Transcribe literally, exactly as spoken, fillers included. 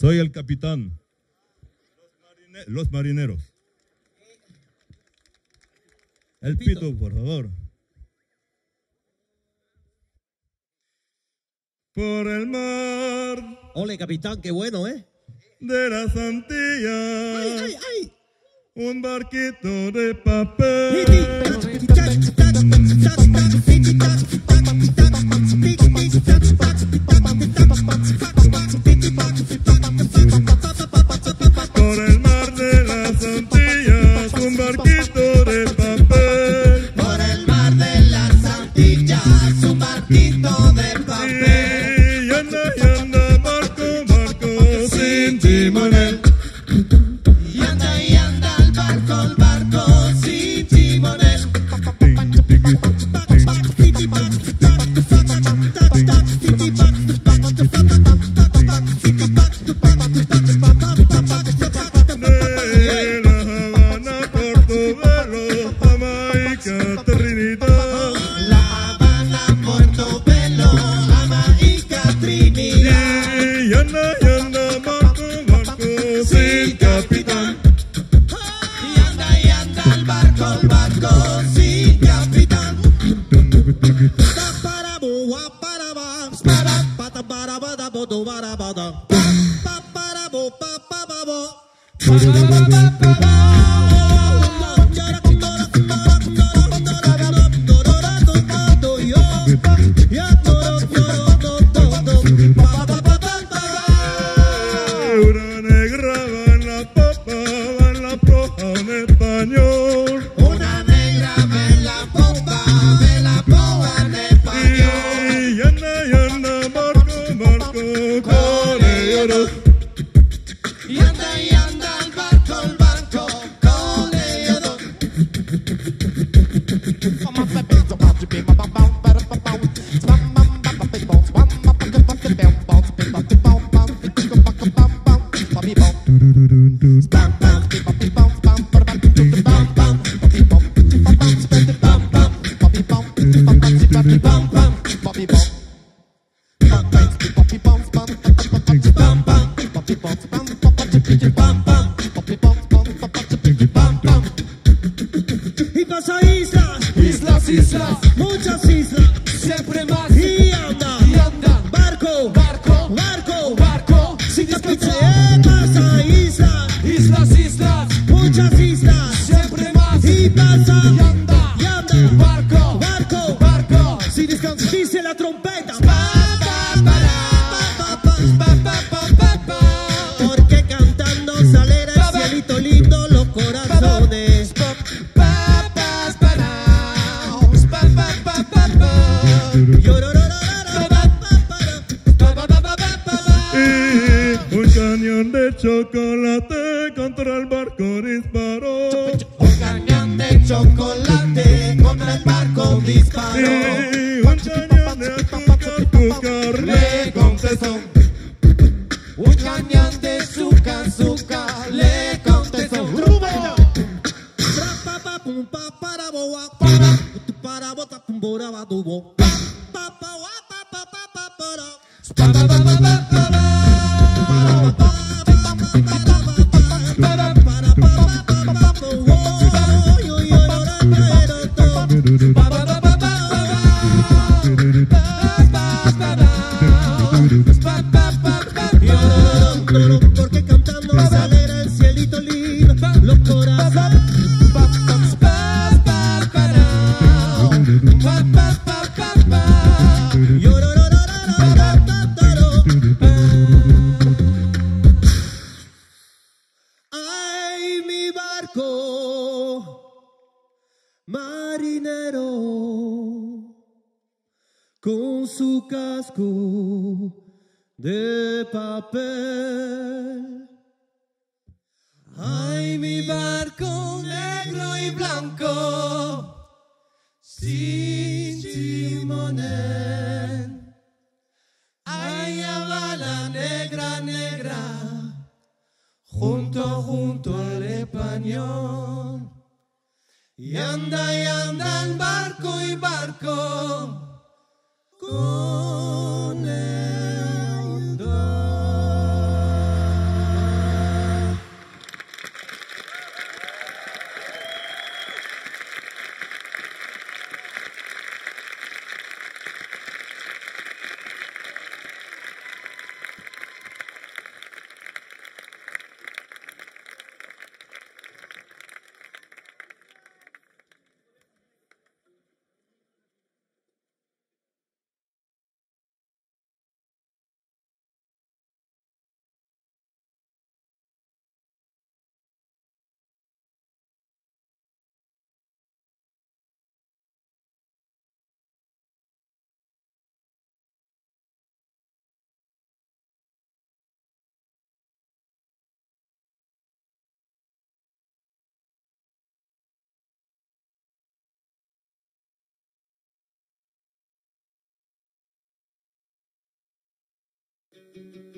Soy el capitán. Los, marine los marineros. El pito, pito, por favor. Por el mar. Ole, capitán, qué bueno, ¿eh? De las Antillas. ¡Ay, ay, ay! Un barquito de papel. Por el mar de las Antillas, un barquito de papel. Por el mar de las Antillas, un barquito de papel. Y anda, y anda, barco, barco, sin timonel. Y anda, y anda el barco, el barco, sin timonel. De La Habana, Portobelo, Jamaica, Trinidad. La Habana, Portobelo, Jamaica, Trinidad. Y anda, y anda, barco, barco, sin capitán. Y anda, y anda el barco, el barco, sin capitán. Una negra va en la popa, va en la proa en español. Una negra ve la popa, ve la proa en español. Y anda, y anda, barco, barco, con ellos dos. Y anda, y anda el barco, el barco, con ellos dos. Y pasa islas, Islas, islas, muchas islas. siempre más. Y anda, Y anda, barco, barco, barco, barco, sin descansar. descansar. Pasa islas, Islas, islas, muchas islas. siempre más. Y pasa, Y anda, y anda, barco, barco, barco, sin descanso. Dice la trompeta. Porque cantando salera el cielito lindo los corazones. Y un cañón de chocolate contra el barco disparó. Un cañón de chocolate contra el barco disparó. Y un cañón de azúcar, azúcar Le contestó. Un cañón de azúcar, azúcar le contestó. Porque cantando salera el cielito lindo los corazones. Ay, mi barco marinero con su casco de papel. Ay, mi barco negro y blanco, sin timonel. Ay, bala negra, negra, junto, junto al español. Y anda, y anda el barco y barco con el dos. Thank you.